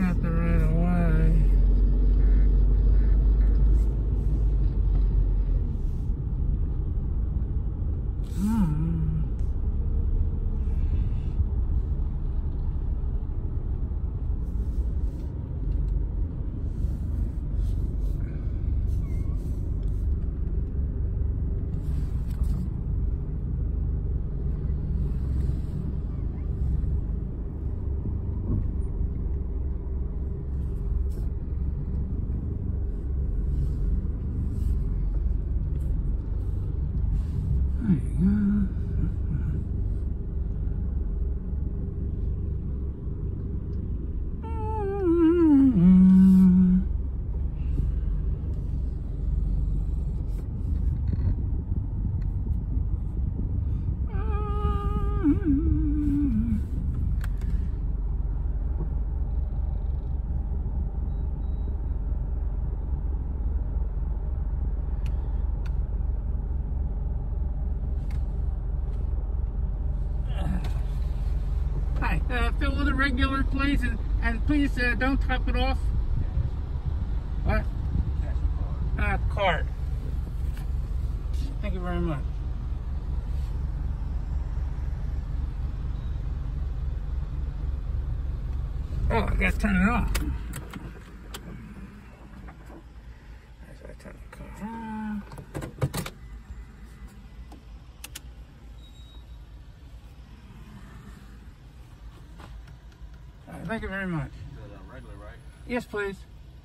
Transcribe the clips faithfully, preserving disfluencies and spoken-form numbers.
got the right of way. Hmm. Hi, uh, fill with a regular, please, and, and please uh, don't top it off. What? Uh, card. Thank you very much. Oh, I gotta turn it off. As I turn the car on. Thank you very much. Is that regular, right? Yes, please.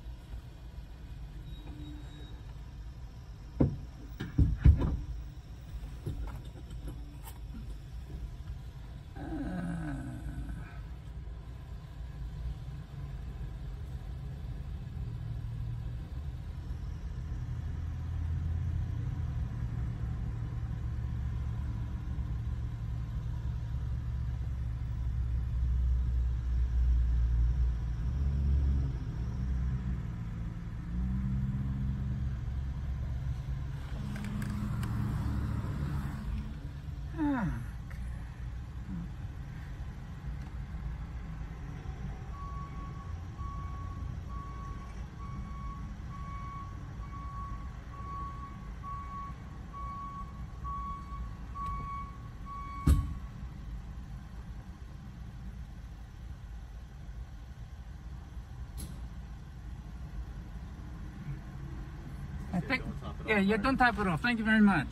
I think, yeah, yeah, don't type it off. Thank you very much.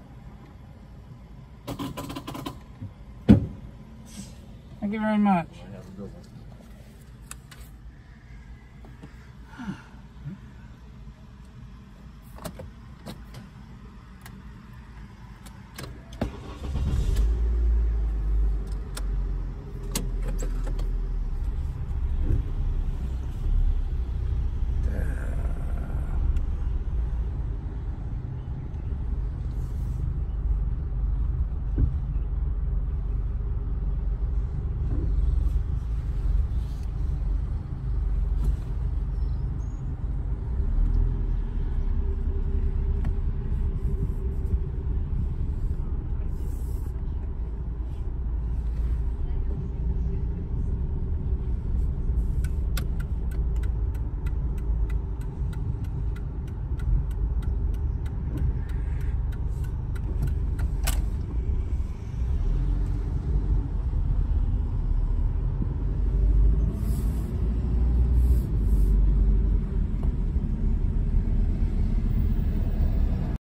Thank you very much.